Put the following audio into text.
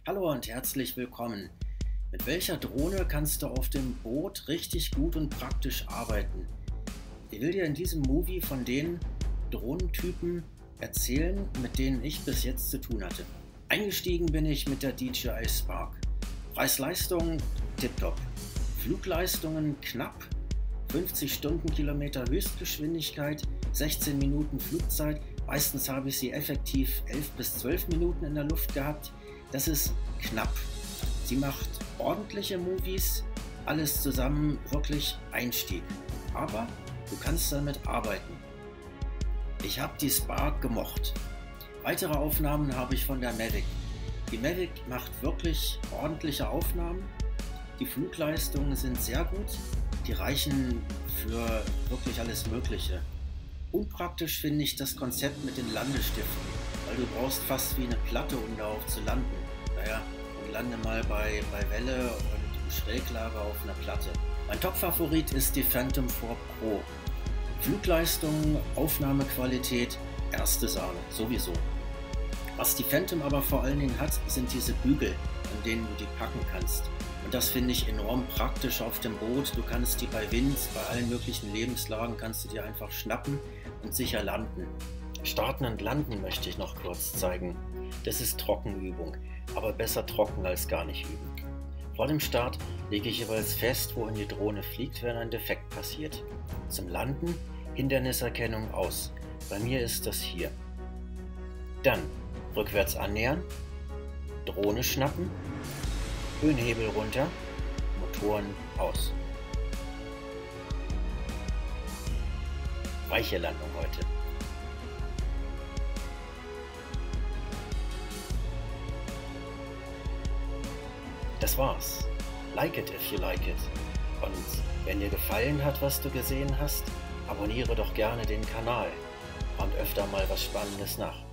Hallo und herzlich willkommen. Mit welcher Drohne kannst du auf dem Boot richtig gut und praktisch arbeiten? Ich will dir in diesem Movie von den Drohnentypen erzählen, mit denen ich bis jetzt zu tun hatte. Eingestiegen bin ich mit der DJI Spark. Preis-Leistung tipptopp. Flugleistungen knapp. 50 Stundenkilometer Höchstgeschwindigkeit, 16 Minuten Flugzeit. Meistens habe ich sie effektiv 11 bis 12 Minuten in der Luft gehabt. Das ist knapp. Sie macht ordentliche Movies, alles zusammen wirklich Einstieg. Aber du kannst damit arbeiten. Ich habe die Spark gemocht. Weitere Aufnahmen habe ich von der Mavic. Die Mavic macht wirklich ordentliche Aufnahmen. Die Flugleistungen sind sehr gut. Die reichen für wirklich alles Mögliche. Unpraktisch finde ich das Konzept mit den Landestiften, weil du brauchst fast wie eine Platte, um darauf zu landen. Naja, und lande mal bei Welle und Schräglage auf einer Platte. Mein Top-Favorit ist die Phantom 4 Pro. Flugleistung, Aufnahmequalität, erste Sahne, sowieso. Was die Phantom aber vor allen Dingen hat, sind diese Bügel, an denen du die packen kannst. Und das finde ich enorm praktisch auf dem Boot. Du kannst die bei Wind, bei allen möglichen Lebenslagen, kannst du die einfach schnappen und sicher landen. Starten und landen möchte ich noch kurz zeigen. Das ist Trockenübung, aber besser trocken als gar nicht üben. Vor dem Start lege ich jeweils fest, wohin die Drohne fliegt, wenn ein Defekt passiert. Zum Landen Hinderniserkennung aus. Bei mir ist das hier. Dann rückwärts annähern, Drohne schnappen, Höhenhebel runter, Motoren aus. Weiche Landung heute. Das war's. Like it if you like it. Und wenn dir gefallen hat, was du gesehen hast, abonniere doch gerne den Kanal und öfter mal was Spannendes nach.